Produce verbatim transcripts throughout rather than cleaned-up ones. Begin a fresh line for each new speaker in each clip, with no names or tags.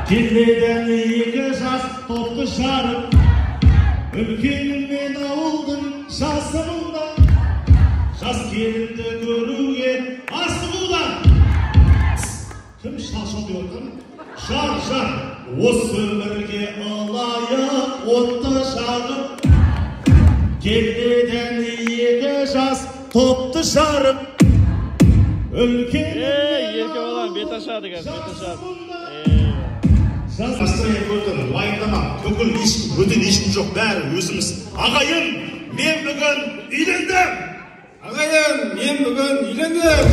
Келмеден екі жас топты жарып, үлкенім мен ауылдың жасымында, жас келінді көруге асығуда. Кім шал-шал деп отқан? Жар, жар, осы өмірге алайық отты жағып, келмеден екі жас топты жарып, үлкенім
ерке балам бет ашады кәз, бет ашады.
Астырын көрдім, уайымдама, бүкіл ешкім, бөтен ешкім жоқ, бәрі өзіміз. Ағайын, мен бүгін үйлендім!
Ағайын, мен бүгін үйлендім!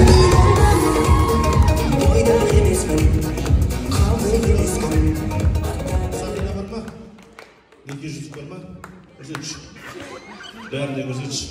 Сақина бар ма? Неге жүзік бар ма? Көрсетші. Бәріне көрсетші.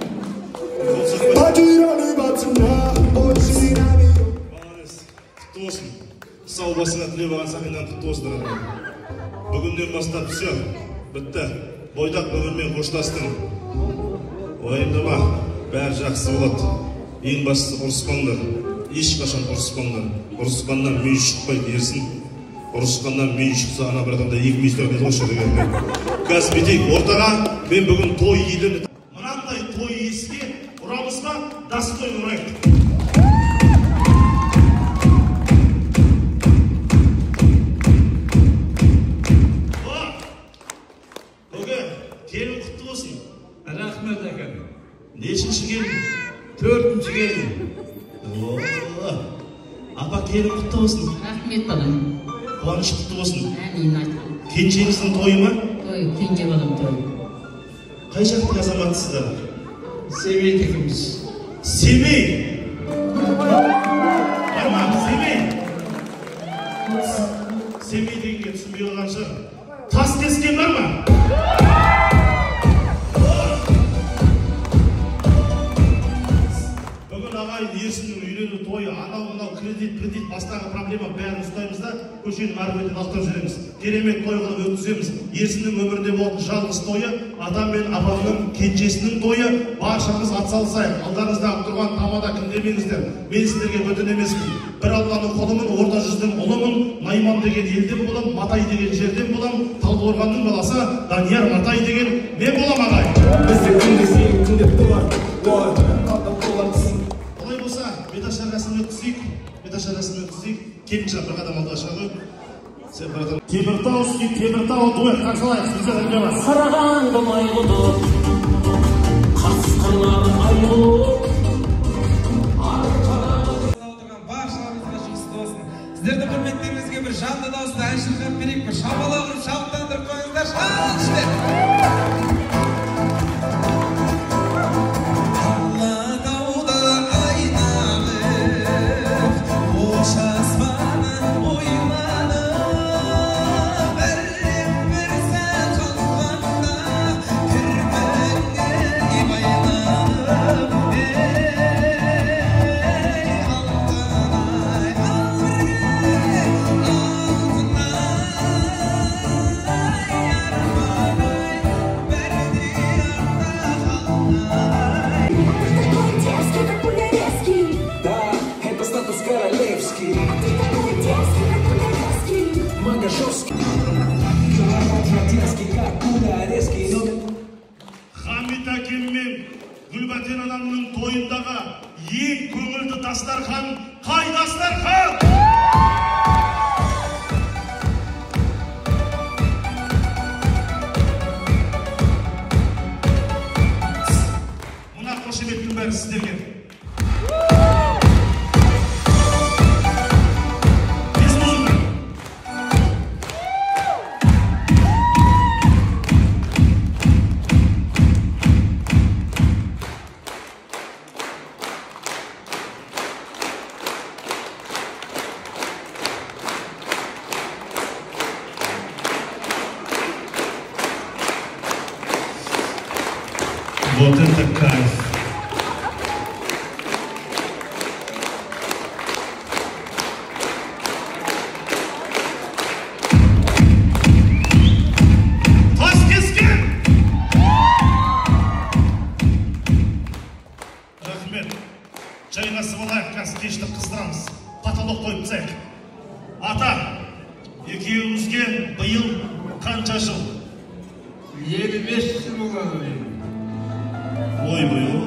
Құтты болсын. Сау басына тілеп аған Сақинан құтты болсын. Бүгінден бастап все, бітті. Бойдақ өмірмен қоштастың. Уайымдама, бәрі жақсы болады. Ең бастысы ұрыспаңдар. Ешқашан ұрыспаңдар. Ұрысқаннан мүйіз шықпайды ерсін. Ұрысқаннан мүйіз шықса, ана бір адамда екі мүйіз тәрбеді қошы деген. Қазір бетейік, ортаға мен бүгін той еліні. Мынандай той иесіге ұрамызға дастой ұрайық. Келін құтты болсын.
Рахмет әкем.
Нешінші келін?
Төртінші келін.
Апа келін құтты болсын.
Рахмет балам.
Қуаныш құтты болсын.
Әмин айтқан.
Кенжеңіздің тойы ма?
Той, кенже балам той.
Қай жақтың азаматысыздар?
Семей текіміз.
Семей! Барма, Семей! Семей дегенге түсінбей қалған шығар. Тас кескен бар ма? Ерсінің үйлену тойы, анау-мынау кредит, кредит, бастағы проблема бәрін ұстаймыз да, көшенің ары бетін ақтап жүреміз. Керемет той қылып өткіземіз. Ерсінің өмірінде болатын жалғыз тойы, атам мен апамның кенжесінің тойы, баршамыз атсалысайық. Алдарыңыздағы тұрған тамада кім демеңіздер. Мен сіздерге бөтен емеспін. Бір Алланың қолымын, орта жүздің ұлымын, Найман деген елден болам, Матай деген жерден болам, Талдықорғанның баласы Данияр Матай деген мен болам ағай. Олай болса, беташар рәсімін өткізейік, беташар рәсімін өткізейік, келінші бір қадам алға шығып, Теміртау үстіне Теміртау дуэт қарсылайық, сіздер әңгіме бар.
Қарағанды майғұдық, қасқырлар айғұдық.
Сіздерді құрметтеріңізге бір жанды дауысты ән шырқап берейік, бір шабала ұрып шабыттандырып қойыңыздар, шабыт
Хамит әкем мен Гүлбәтен анамның тойындағы ең көңілді дастархан қай дастархан? Мұна қошеметтің бәрі сіздерге. Вот это кайф! Тас кескен! Рахмет! Жайғасып алайық, қазір кешті қыздырамыз. Потолок қойып тастайық. Ата, Екеуіңізге биыл қанша жыл?
елу беш жыл болады.
Ой, ой, ой.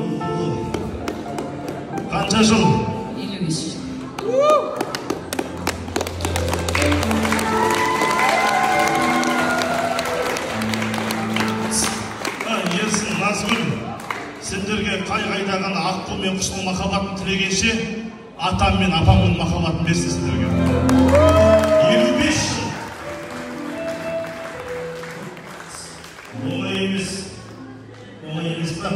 Қанша жыл?
елу бес жыл.
Ерсін, Назгүл, сендерге қай-қайдаған аққу мен құстың махаббатын тілегенше, атам мен апамның махаббатын берсін сендерге. елу бес жыл. Оңай емес. Оңай емес па?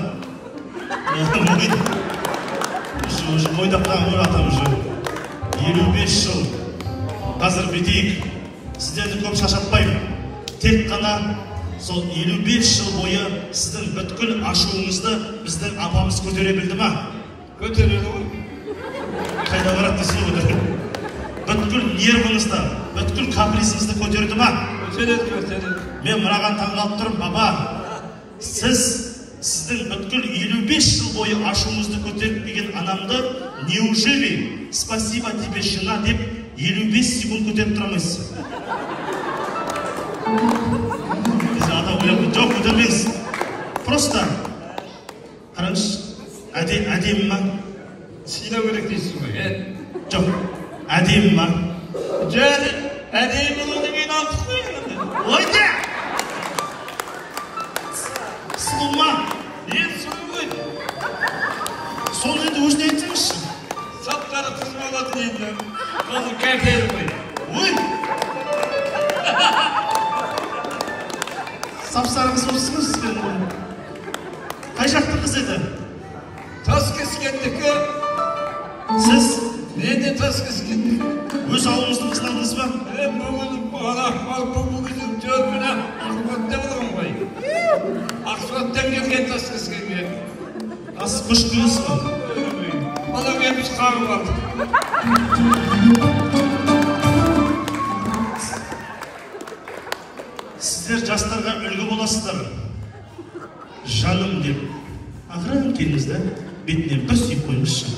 Уже бойдақтан өр атам уже. елу бес жыл. Қазір бетейік. Сіздерді көп шашатпаймын. Тек қана сол елу бес жыл бойы сіздің бүткіл ашуыңызды біздің апамыз көтере білді ма?
Көтереді ғой.
Қайда барады дейсің ғой көтереді. Бүткіл нервіңізді, бүткіл капризіңізді көтерді ма?
Көтереді, көтереді.
Мен мынаған таңғалып тұрмын, баба. Сіз сіздің бүткіл елу бес жыл бойы ашуыңызды көтеріп анамды неужели спасибо тебе, жена деп елу бес секунд көтеріп тұра алмайсыз? Жоқ, көтермеңіз. Просто қараңыз, әдемі ма?
Сыйлау керек дейсіз ғой, ә?
Жоқ, әдемі ма?
Және әдемі болудан кейін артық қой енді.
Ойда! Сұлу ма?
Енді сұлу ғой.
Соны енді өзіне айтсаңызшы.
Саптары қыз болатын енді. Қазір кәкелі ғой.
Ой! Сап-сары қыз болсыңыз сізбен ғой. Қай жақтың қыз еді?
Тас кескендікі.
Сіз
Мен де тас кескендікі.
өз ауылыңыздың қызындыңыз ба?
Мен бүгін ана Ақбөбүгіздің төрміне Ақсуаттан болған ғой. Ақсуаттан келген тас кескенге.
Аз көшіп келесіз ба?
Балам еміз қағып алдық.
Сіздер жастарға үлгі боласыздар. Жаным деп ақырын келіңізді, бетінен бір сүйіп қойыңызшы.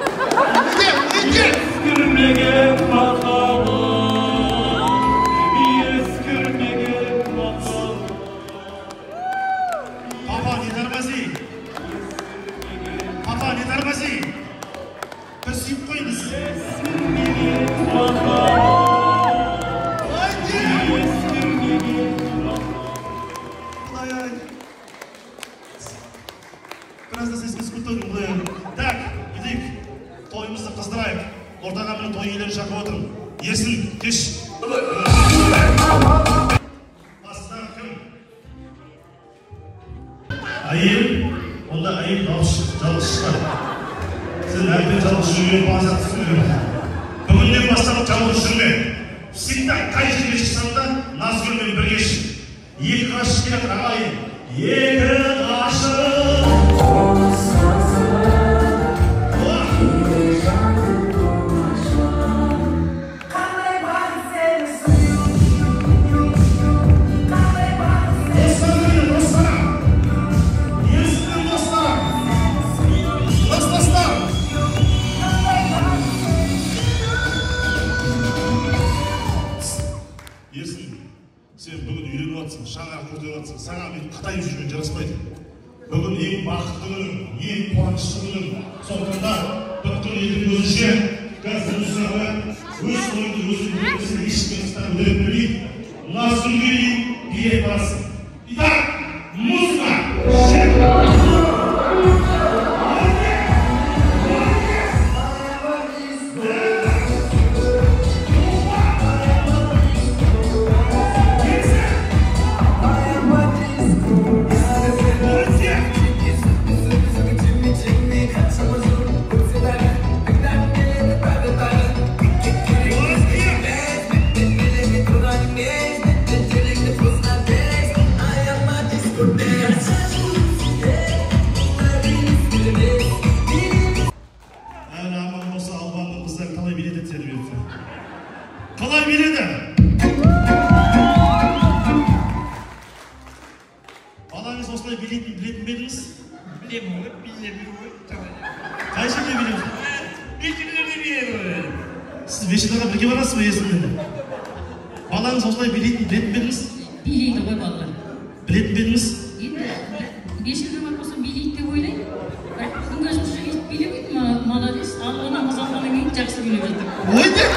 Eskirmegen bakalım, eskirmegen bakalım.
Papa ne darbazi? Papa ne darbazi? Bir suyup koyunuz.
Eskirmegen bakalım, eskirmegen bakalım.
Ay ay. Biraz da sesiniz kurtarın buraya. Tak, gidik. Toyumuzu kızdırayık. Ortadan bir toy ileri şaka oturun. Yesin, geç. Bastan kim? Ayıl, onda ayıl çalış çıkar. Siz nerede çalışıyor, bazen tutuyor. Bugünden başlanıp çalışırme. Sizden kayışı geçirsen de Nazgül'ün bir geç. İyi karşı gerek ağayın. İyi karşı. Sen bugün үйреніп жатсың, шаңа құртып жатсың, саған мен Қытай жүрген жараспайды. Бүгін ең бақытты күнің, ең қуанышты күнің. Сондықтан бүткіл елдің көзінше қазір сұрауы өз ойыңды өзің білмесін, ешкім ыстан біліп білмейді. Назгүлге дейін бие барасың. Итак, музыка! Қалай биледі? Балаңыз осылай билетін білетін бедіңіз?
Білем ғой, билем ғой.
Қай жерде билеміз?
Бешілерде билем ғой.
Сіз бешілерге бірге барасыз ба есімде? балаңыз осылай билейтін білетін бе едіңіз?
Билейді ғой балалар.
Білетін бе едіңіз?
Енді бес жыл өмір болса билейді деп ойлаймын. Бірақ бүгінгі жұмысшы өйтіп билемейді, молодец. Ал оны мазалағаннан кейін жақсы билеп жатыр.
Ой де!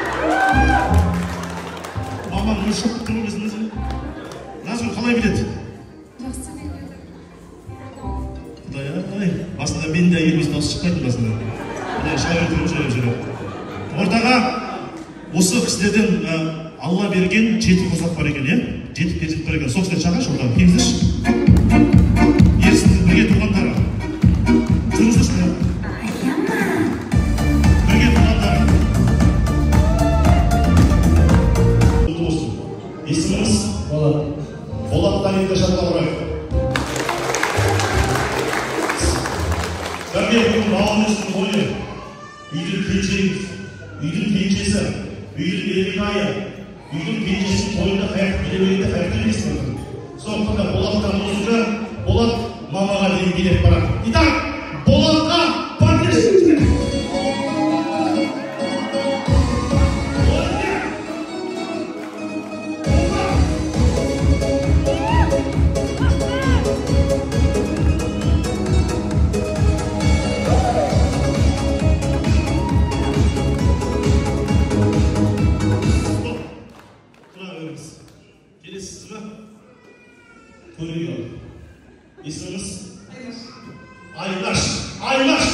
Мамам өз шоқ тұр өзіңіз. Назгүл қалай біледі?
Жақсы биледі.
Құдай-ай, басында мен де әйеліміз дауыс шықпайтын басында. Міне шайыр тұрып жүріп жүріп. Ортаға осы кісілерден Алла берген жеті қосақ бар екен, е? Жеті перзент бар екен. Сол кісілер шақыршы ортаға, келіңіздерші. Ерсіңіз бірге туғандары. Жүріңіздерші. Бірге туғандары. Есіміңіз?
Болат.
Болаттан енді шатқа ұрайық. Бірге бүгін бауырымыздың ойы. Үйдің келіншегіміз, үйдің келіншесі, үйдің ерекайы, үйдің келіншесінің тойында қайық билемегенде қайық білмейсіз бе? Сондықтан да Болаттан музыка, Болат мамаға дейін билеп барады. Итак, Болатқа партиясы! Есіміңіз? Айлаш. Айлаш.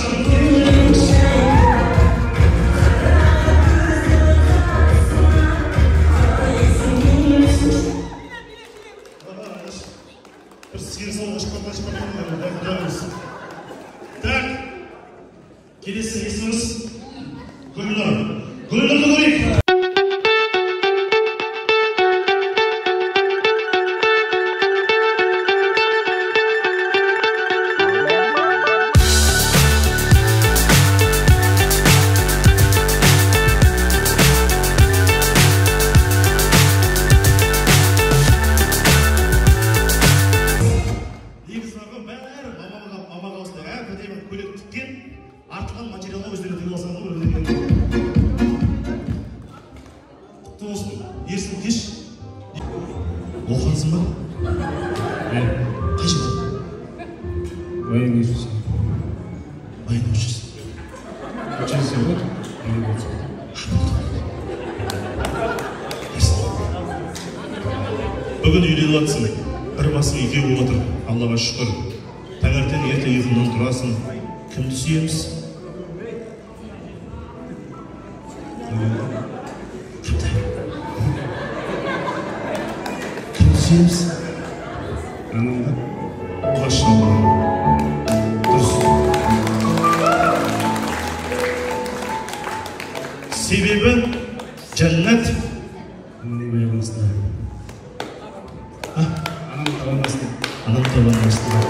Бір сиыр салуға шықпаққа шықпаққа. Так. Келесі есіміңіз? Гүлнұр. Гүлнұрды көрейік. Артылған материалға өздері тегіл алсаңдар өздері. Құтты болсын, ерсін кеш. Оқығансың ба? Қай жылы?
Военный учился.
Военный учился.
Учился вот, и вот.
Бүгін үйленіп жатсың. Бір басың екеу болып отыр. Аллаға шүкір. Таңертең ерте ұйқыңнан тұрасың. Кімді сүйеміз? Кімді сүйеміз?
Анамды.
Машалла. Дұрыс. Себебі жәннат
Анамды аяғын астында. Анам табан астында.
Анам табан астында.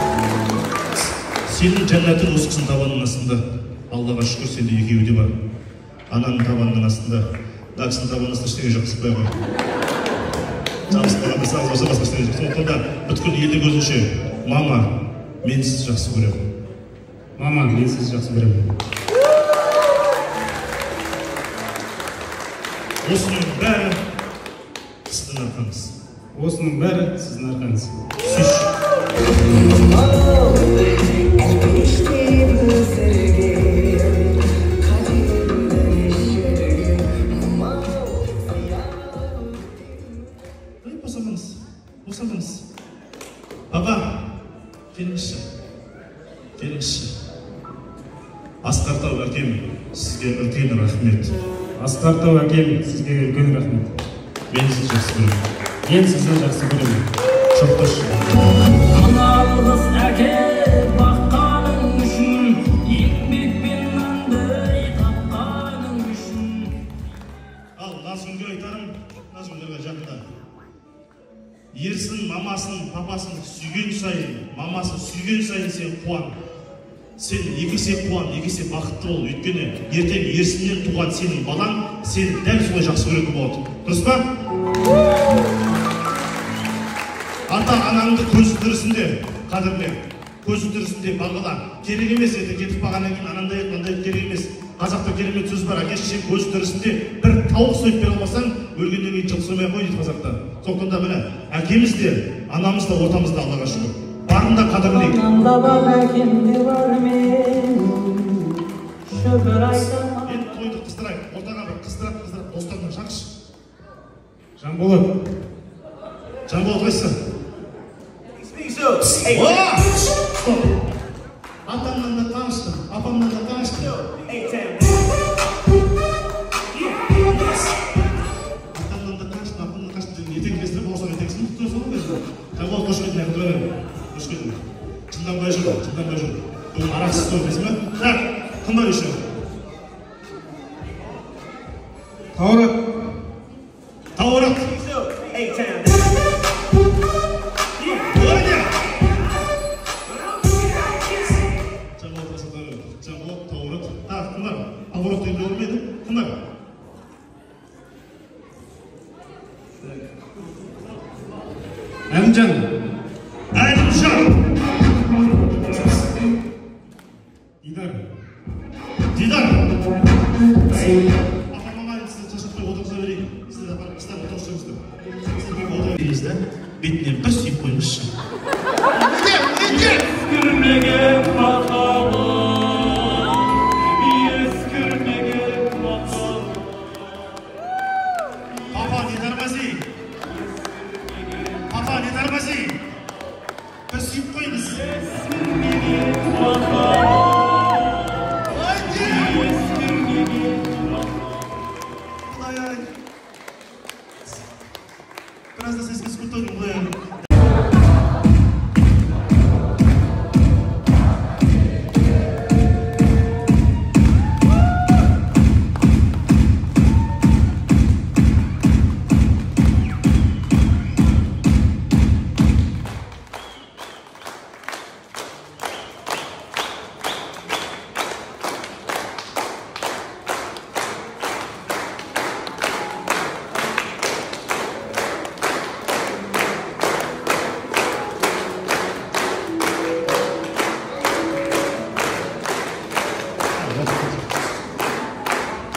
Сенің жәннатын осы кісінің табанның астында. Аллаға шүкір сенде екеуі де бар. Ананың табанның астында. Да кісінің табанның астында ештеңе жоқ қыспай ғой. Жабыстырғанда сағыз болса басқа ештеңе жоқ. Сондықтан да бүткіл елдің көзінше, мама, мен сізді жақсы көремін.
Мама, мен сізді жақсы көремін.
Осының бәрі сіздің арқаңыз.
Осының бәрі сіздің арқаңыз.
Босаныңыз, босаныңыз. Баба, келіңізші, келіңізші. Асқар Тау әкем, сізге үлкен рахмет.
Асқар Тау әкем, сізге үлкен рахмет.
Мен сізді жақсы көремін.
Мен сізді жақсы көремін.
Шоқташы.
Аналғыз әке баққаның үшін, еңбекпен нанды тапқаның үшін.
Ал Назгүлге айтарым, Назгүлдерге жақында. Ерсін мамасын, папасын сүйген сайын, мамасын сүйген сайын сен қуан. Сен екесе қуан, екесе бақытты бол. Өйткені ертең ерсіннен туған сенің балаң, сен дәл солай жақсы көретін болады. Дұрыс па? Ата-анаңды көзі тірісінде қадірле, көзі тірісінде бағыла. Керек емес, еді кетіп бағаннан кейін анандай мынандай керек емес. Қазақта керемет сөз бар, әке шешең көзі тірісінде бір тауық сойып бере алмасаң, өлгенден кейін жылсымай қой дейді қазақта. Сондықтан да міне әкеміз де анамыз да ортамызда, Аллаға шүкір. Барын да қадірлейік.
Анамда бар, әкемде бар мен, шүкір айтамын.
Енді тойды қыздырайық, ортаға бір қыздырап қыздырап достарынан шақшы.
Жанболат.
Жанболат қайсысы? Атамнан да таныштым, апамнан да таныштым. Атамнан да таныштым, апамнан да таныштым. Етең кестіріп, осыған етексін тұтырсың ғой. Жанболат қош келдің, әкімді өремін. Қош келдің. Шынданбай жүр, шынданбай жүр. Бұл арақсыз той дейсің бе? Так, қымбай үшін.
Тауырат.
Тауырат. Тауырат енді өлмеді, кімдар?
Әлімжан.
Әлімжан.
Дидар.
Дидар. Апам-ама, сізді шашатпай отырғыза берейін. Сізді апарып қыстап отырғызыңыздар. Сізді отырғызыңыздар. Бетінен бір сүйіп қойыңызшы.
Ескірмеген махаббат, ескірмеген махаббат.
Папа, не тормози. Папа, не тормози. Bir suyup koyunuz.
Eskірмеген махаббат, ескірмеген махаббat.
Ay. Biraz da ses kısık kurtarın buraya.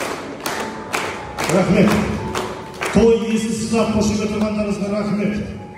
Рахмет. Той иесі сызап қошып отырғандарыңызға рахмет.